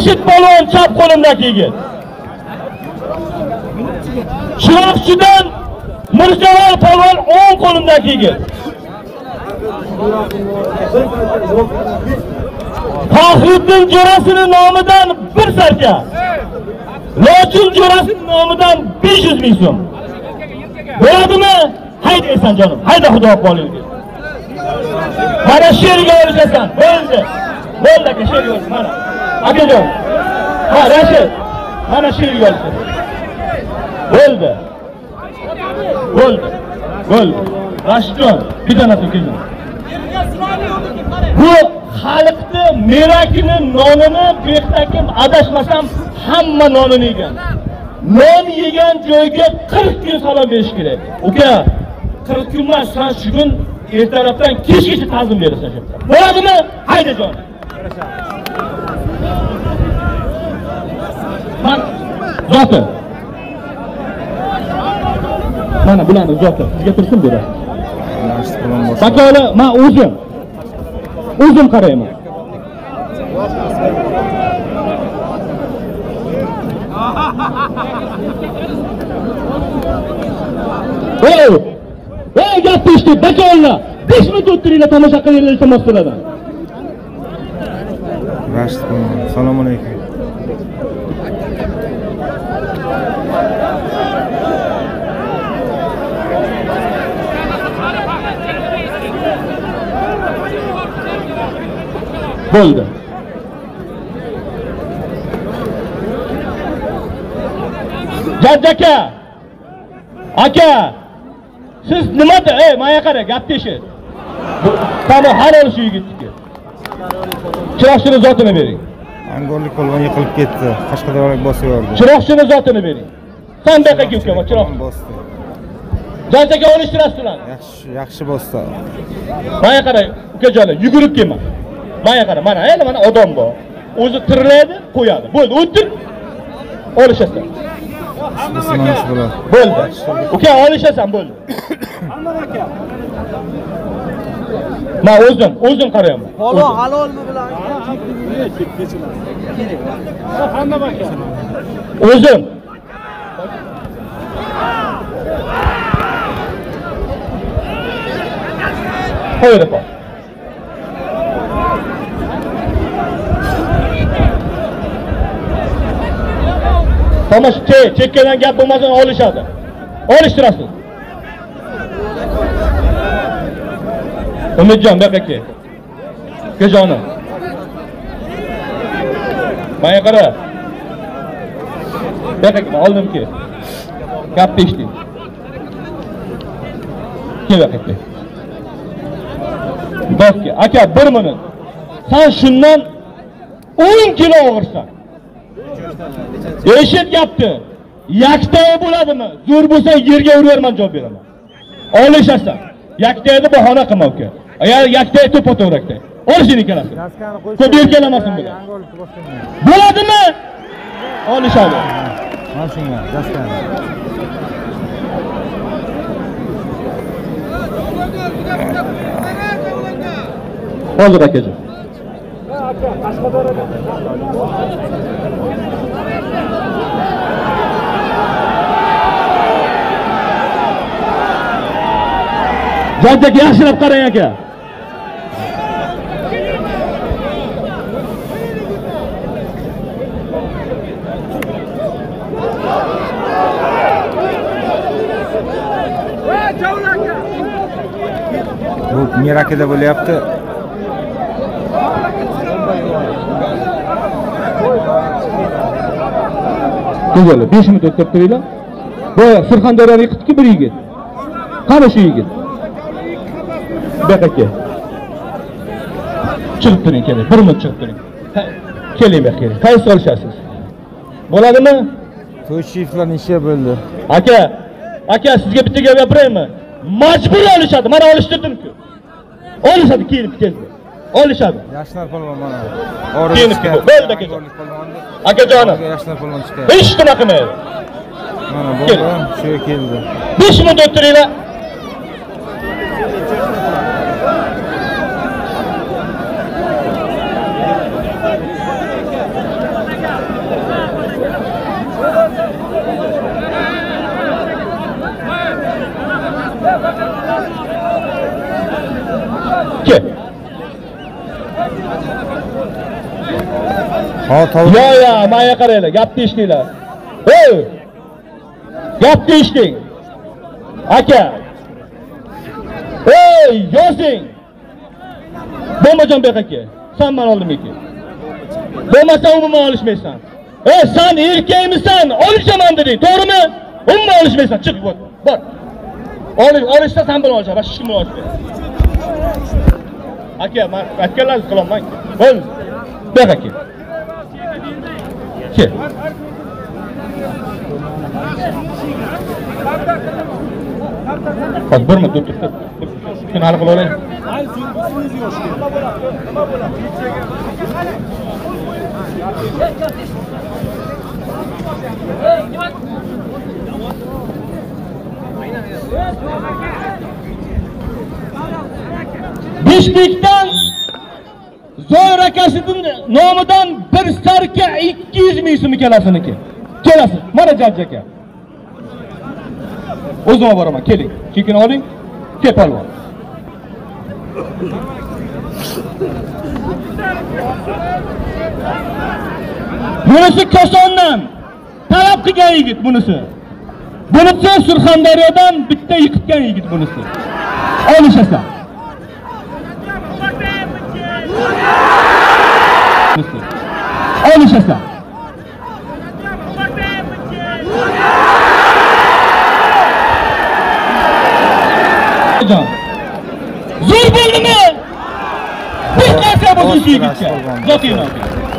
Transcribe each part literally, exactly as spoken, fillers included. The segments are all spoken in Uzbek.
Rashid polvon chap qo'limdagi yigit. Chiroqchidan Mirjalol polvon o'ng qo'limdagi yigit. Faxriddin jo'rasining nomidan bir sarka. Lochin jo'rasining nomidan besh yuz ming so'm. Bo'ladimi? Hayda esan jonim. Hayda xudo qo'ling. Mana sherga olishasan. Bo'ldi. Bo'ldi aka sherga olish. Mana. Akajon. Ha, Rashid. Mana sherga olishasan. Bo'ldi. Bo'ldi. Bo'ldi. Rashidjon, bir tanasi keldi. Bu xalqni merakini nonini bektakim adashmasam hamma nonini yegan. Non yegan joyga qirq kun salom berish kerak. Uka, qirq kun emas, sen shu kun ertalabdan kechgacha ta'zim berasan shu yerda. Bo'ladimi? Hayda jon. Man zoti. Mana bularni zoti. Sizga tursin berasiz. Bakola, men o'zim. O'zim qarayman. Ey! Ey gap peshdi, bakola. besh minut o'tiringlar tomosha qilinglar iltimos qilaman. Rashid, assalomu alaykum. Bo'ldi. Jajjaka. Aka. Siz nimada? Ey, menga qara, gap teshit. Tamom, hal olish yigitniki. Chiroqchining zotini bering. Angorlik polvon yiqilib ketdi. Qashqadaryolik bosib yubordi. Chiroqchining zotini bering. Sen daqiqa uka, chiroq. Bosdi. Jajjaka olishtirasizlar. Yaxshi, yaxshi bosdi. Menga qara, ukajonim, yugurib kelma. Menga qara, mana, endi mana odam bor. O'zi tirilaydi, qo'yadi. Bo'ldi, o'tir. Olishasan. Bismillah bo'ladi. Bo'ldi. Uka, olishasan, bo'ldi. Men o'zim, o'zim qarayman. Polvon halolmi bilan? O'zim. Qo'ydi qo'y. Tomosha, chekkadan gap bo'lmasin, olishadi. Olishtirasiz. Umidjon, bu yoqqa kel. Ukajonim. Menga qara. Bu yoqqa kel, oldim kel. Gap peshdi. Kel bu yoqqa kel. Bakki, aka bir minut. Sen shundan o'n kilo og'irsan. Eshit gapni. Yaktay bo'ladimi? Zo'r bo'lsa yerga uraverman, javob beraman. Olishasan. Yaktayni bahona qilma uka. Agar yaktay to'p o'torakda. Olishini kelasiz. Ko'p yerkalamasin buni. Bo'ladimi? Olishadi. Mana shunga, daskani. Hozir akajon. Jajjaka yaxshilab qarang aka. Bu Mirakida bo'lyapti. Qo'yinglar, besh minut o'tirib turinglar. Boya Surxondaryoda yiqitdi bir yigit. Qani shu yigit? Baqaka. Chiqib turing, keling. Bir minut chiqib turing. Keling bu yerga. Qaysi olishasiz? Bo'ladimi? To'ychiliklar ishi bo'ldi. Aka, aka sizga bitta gap gapiraymi? Majbur olishadi. Mana olishtirdim-ku. Olishadi, kelib keldi. Olishadi. Yoshlar polvon mana. Kelib keldi. Bo'ldi aka. Akajonim. Yoshlar polvon chiqadi. Hech nima qilmaydi. Mana bo'ldi, shu keldi. besh minut o'tiringlar. Ha, to'g'ri. Yo, yo, menga qaranglar, gapni eshitinglar. Hey! Gapni eshiting. Aka. Hey, yozing. Bo'lmajon bek aka. Sen men oldimga kel. Bo'lmasa umuman olishmaysan. Ey, sen erkakmisan? Olishaman deding, to'g'rimi? Umuman olishmaysan. Chiq, bor. Bor. Olish, olishsa sen bilan olishaman, boshqa hech kim bilan olishmaysan. Aka, men aytganlarni qilaman. Bo'l. Bek aka. Kel. Hozir bir minut turib. Shuni hal qilib olaylik. Beshlikdan Zoir akasining nomidan bir sarka ikki yuz ming so'm kelasiniki. Kelasiz. Mana Jajji aka. O'zim boraman, keling. Chekini oling. Kel palvon. Bunisi Kosondan talab qilgan yigit bunisi. Bunisi Surxondaryodan bitta yiqitgan yigit bunisi. Olishasan. Olishasan. Zo'r bo'ldimi? Bir narsa bo'lsin shu yigitga. Zotinglar.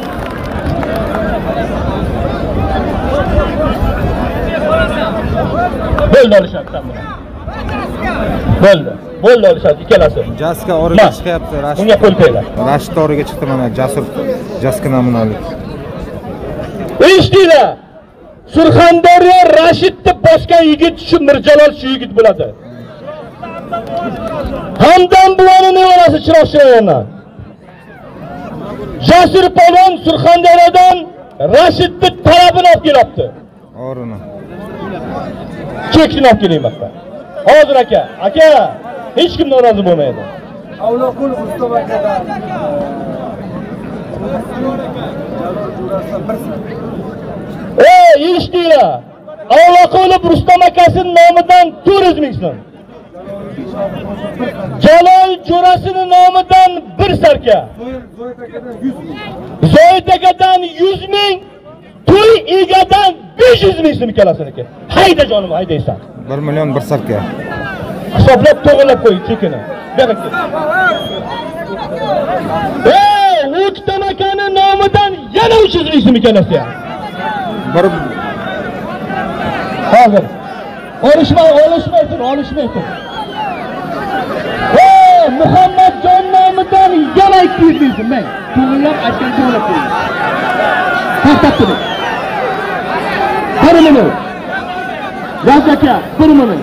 Bo'ldi olishyapsan buni. Bo'ldi. Bo'ldi olishyapti ikkalasi. Jaska o'rniga chiqyapti. Rashid. Unga qo'l qo'yinglar. Rashid o'rniga chiqdi mana Jasur. Jaska namunalik. Eshitdinglar? Surxondaryo Rashidni bosgan yigit shu Mirjalol shu yigit bo'ladi. Hamdam buvani nevarasi Chiroqchiroyondan. Jasur polvon Surxondaryodan Rashidni talabini olib kelibdi. O'rni. Chekini olib keling bakka. Hozir aka, aka, hech kim norozi bo'lmaydi. Avloqul Rustam akadan. Ey, eshitdinglar? Avloqul Rustam akasining nomidan to'rt yuz ming so'm. Jalol jo'rasining nomidan bir sarka. Zoir akadan yuz ming. To'y egadan besh yuz ming so'm kelasiniki. Hayda jonim, haydaysan. bir million bir sarka. Hisoblab to'g'rilab qo'y chekini. Ber aka. Ey, O'ktam akaning nomidan yana uch yuz ming so'm kelasi. Bir Hozir. Olishmay, olishmaysin, olishmaysin. Ey, Muhammadjon nomidan yana ikki yuz ming so'm. Men to'g'rilab aytgan to'g'rilab qo'y. To'xtab turing. Bir minut. Yoz aka, bir minut.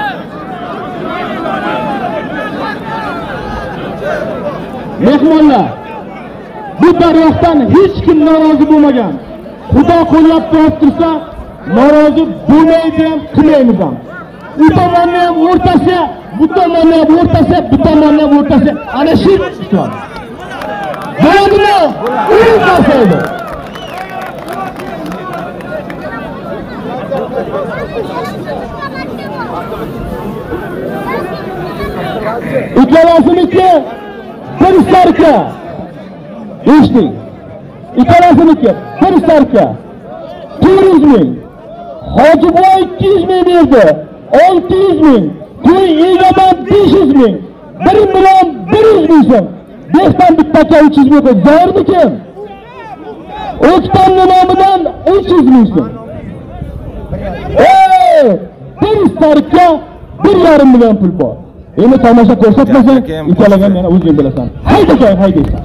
Mehmonlar, bu tarafdan hech kim norozi bo'lmagan. Xudo qo'llab tursa, norozi bo'lmaydi ham, qilmaymiz ham. U tomonni ham o'rtasi, bu tomonni ham o'rtasi, bu tomonni ham o'rtasi. Ana shu ishlar. Bo'ladimi? O'yin boshlaydi. İkalasiniki bir sarka. Eshting. İkalasiniki bir sarka. to'rt yuz ming. Hojiboy ikki yuz ming berdi. olti yuz ming. To'y egadan besh yuz ming. bir million bir yuz ming so'm. Beshdan bitta aka uch yuz ming. Zoirmikin? O'ktamning nomidan uch yuz ming so'm. Ey! Bir sarka bir yarim million pul bor. Endi tomosha ko'rsatmasang, ikkalagan yana o'zing bilasan. Hayda joy haydaysan.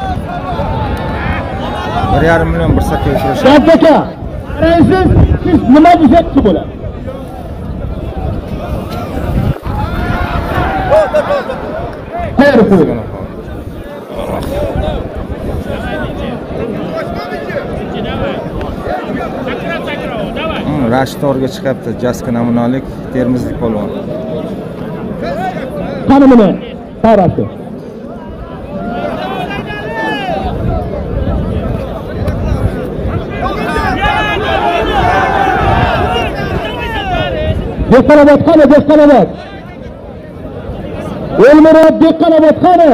bir yarim million bir sarka uchrash. Jajji aka, qaraysiz, siz nima desak shu bo'ladi. Qo'yib qo'ying. Rashid o'rniga chiqyapti. Jaska namunalik Termizlik polvon. Qani buni tarafı. Dehqonobod qani, Dehqonobod. Elmurod Dehqonobod qani.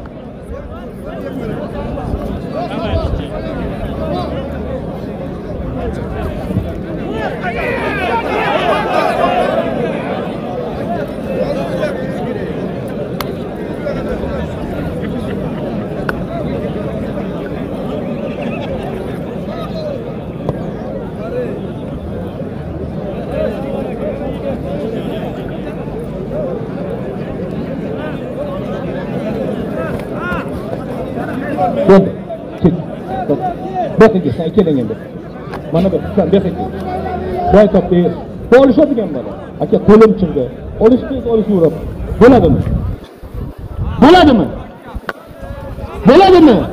Bo'ldi. Bakın ki sen kelin endi. Mana bu sen bakın ki. Boy top değil. Bo'lishadigan bola. Aka qo'lim chiqdi. Olishni olishurib. Bo'ladimi? Bo'ladimi? Bo'ladimi?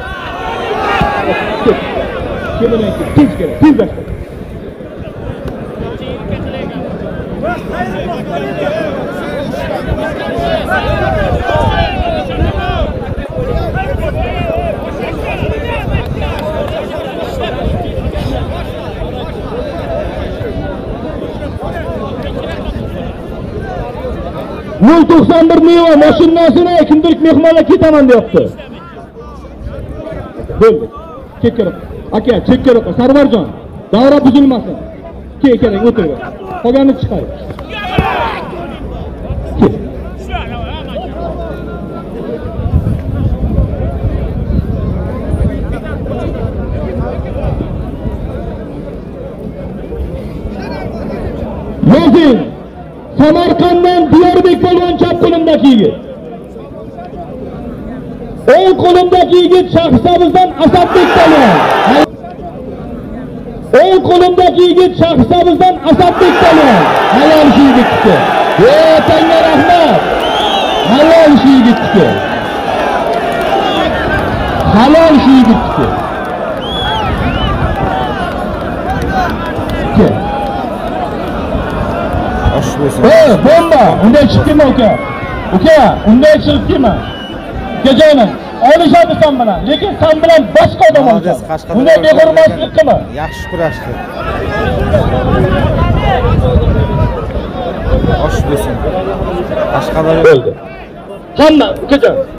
Kelin endi. Tinch kerak. Tinch basta. nol to'qson bir meva mashinasini kimdir mehmonga ketaman deyapti. Bo'ldi. Chekkarib. Aka, chekkarib. Sarvarjon, davra buzilmasin. Ke kerak o'tirib. Qolganini chiqarib. Yozing. Samarqanddan Diyarbek polvon chap qo'limdagi yigit. O'ng qo'limdagi yigit Shahrisabzdan Asadbek polvon. O'ng qo'limdagi yigit Shahrisabzdan Asadbek polvon. Halol shu yigitga. Ey tanga rahmat. Halol shu yigitga. Halol shu yigitga. Hey, bomba! Unday chiqdimi uka? Uka, unday chiqdimi? Ukajonim, olishadi sen bilan, lekin sen bilan boshqa odam oladi. Unday beg'urmaslik qilma. Yaxshi kurashdi. Osh bo'lsin. Qashqadaryo bo'ldi. Hamma, ukajon.